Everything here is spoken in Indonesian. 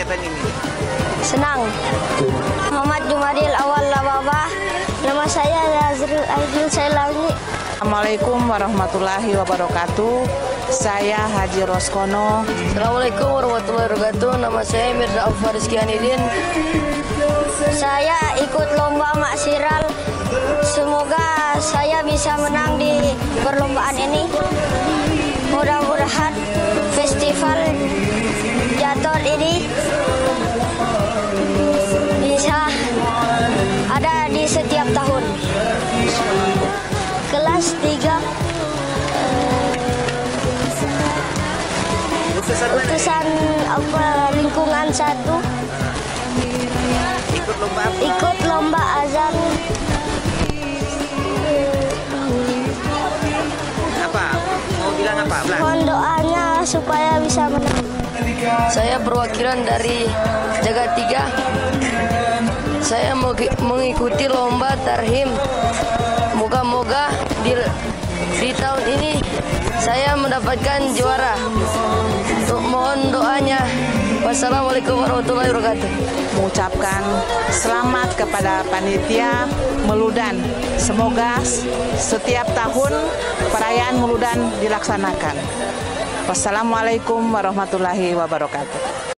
kegiatan ini? Senang. Muhammad Jumadil Awal Lababa. Nama saya Yazril Aidil Sailawi. Assalamualaikum warahmatullahi wabarakatuh. Saya Haji Roskono. Assalamualaikum warahmatullahi wabarakatuh. Nama saya Mirza Aufar Rizky Anidin. Saya ikut lomba Maksiral. Semoga saya bisa menang di perlombaan ini. Mudah-mudahan festival Jator ini bisa ada di setiap tahun. Kelas 3 utusan lingkungan 1 ikut lomba azan. Apa? Mau bilang apa? Mohon doanya supaya bisa menang. Saya perwakilan dari Jaga 3. Saya mengikuti lomba Tarhim. Moga-moga di tahun ini saya mendapatkan juara. Mohon doanya. Wassalamualaikum warahmatullahi wabarakatuh. Mengucapkan selamat kepada panitia Meludan. Semoga setiap tahun perayaan Meludan dilaksanakan. Wassalamualaikum warahmatullahi wabarakatuh.